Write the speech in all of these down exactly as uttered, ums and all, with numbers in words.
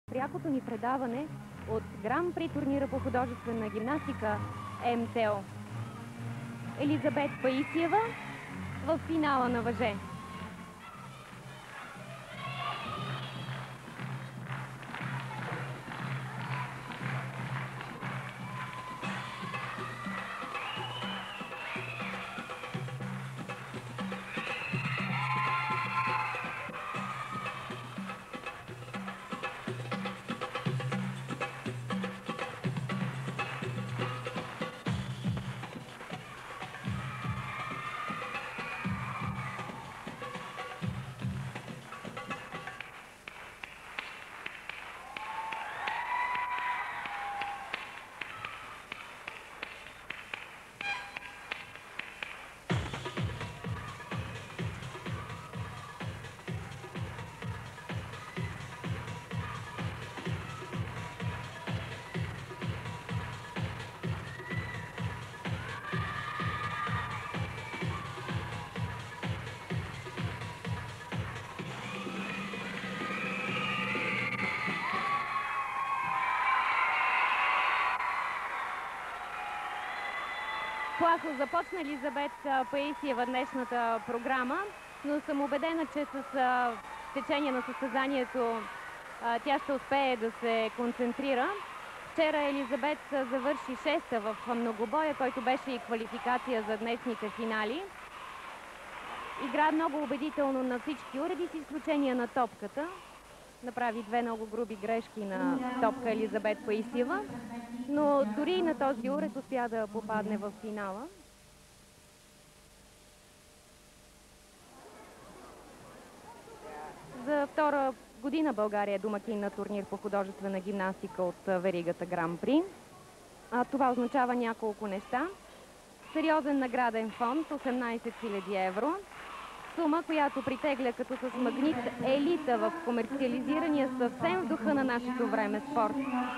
Прякото ни предаване от Гран-при турнира по художествена гимнастика М Т О. Елизабет Паисиева в финала на въже. Плахо започна Елизабет Паисиева днешната програма, но съм убедена, че с течение на състезанието тя ще успее да се концентрира. Вчера Елизабет завърши шеста в многобоя, който беше и квалификация за днешните финали. Игра много убедително на всички уреди, с изключение на топката. Направи две много груби грешки на топка Елизабет Паисиева, но дори и на този уред успя да попадне в финала. За втора година България е домакин на турнир по художествена гимнастика от веригата Гран-при. Това означава няколко неща. Сериозен награден фонд осемнайсет хиляди евро. Сума, която притегля като с магнит елита в комерциализирания съвсем в духа на нашето време спорт.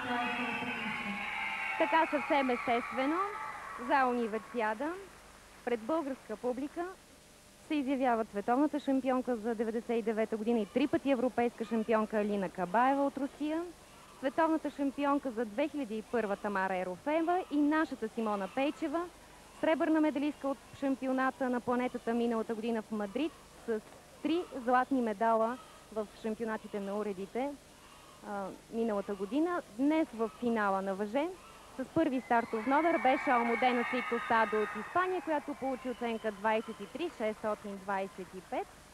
Така съвсем естествено, за универсиада, пред българска публика се изявяват световната шампионка за деветдесет и девета година и три пъти европейска шампионка Алина Кабаева от Русия, световната шампионка за две хиляди и първа Тамара Ерофеева и нашата Симона Пейчева, сребърна медалистка от шампионата на планетата миналата година в Мадрид с три златни медала в шампионатите на уредите а, миналата година. Днес в финала на въже с първи стартов номер беше Алмудена Сито Стадо от Испания, която получи оценка двайсет и три шестстотин двайсет и пет.